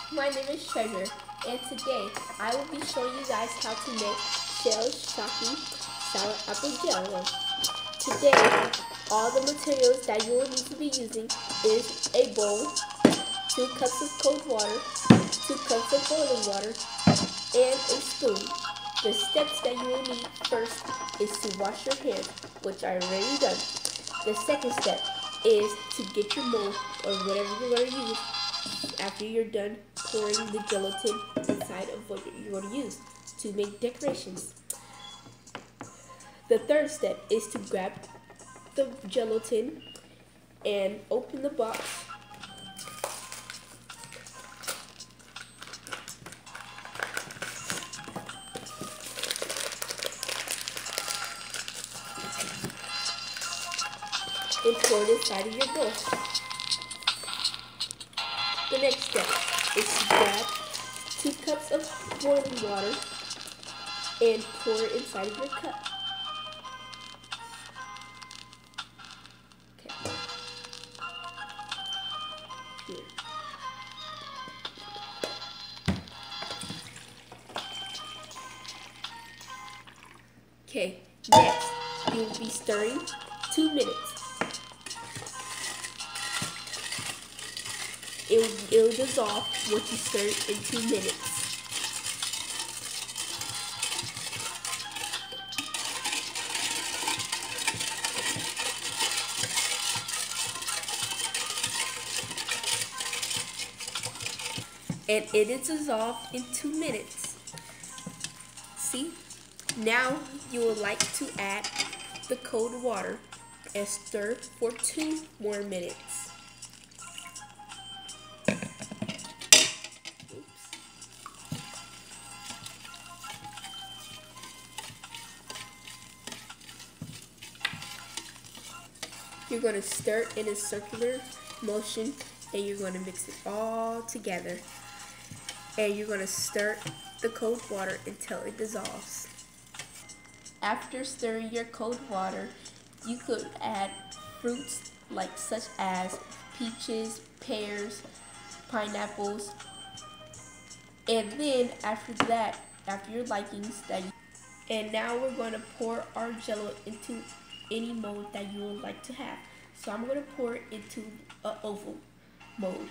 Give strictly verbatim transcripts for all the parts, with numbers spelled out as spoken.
My name is Treasure, and today I will be showing you guys how to make Shell Shocky Sour Apple Jello. Today, all the materials that you will need to be using is a bowl, two cups of cold water, two cups of boiling water, and a spoon. The steps that you will need first is to wash your hands, which I already done. The second step is to get your mold or whatever you're going to use after you're done pouring the gelatin inside of what you're going to use to make decorations. The third step is to grab the gelatin and open the box. And pour it inside of your bowl. The next step is to grab two cups of boiling water and pour it inside of your cup. Okay. Here. Okay, next you will be stirring two minutes. It will, it will dissolve once you stir it in two minutes. And it is dissolved in two minutes. See? Now you would like to add the cold water and stir for two more minutes. You're going to stir it in a circular motion and you're going to mix it all together. And you're going to stir the cold water until it dissolves. After stirring your cold water, you could add fruits like such as peaches, pears, pineapples. And then after that, after your likings, that you, and now we're going to pour our jello into any mold that you would like to have. So I'm going to pour it into an oval mold.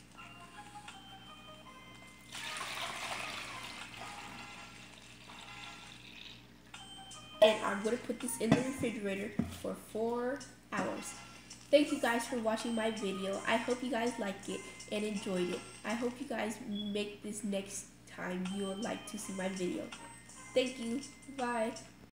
And I'm going to put this in the refrigerator for four hours. Thank you guys for watching my video. I hope you guys liked it and enjoyed it. I hope you guys make this next time you would like to see my video. Thank you. Bye.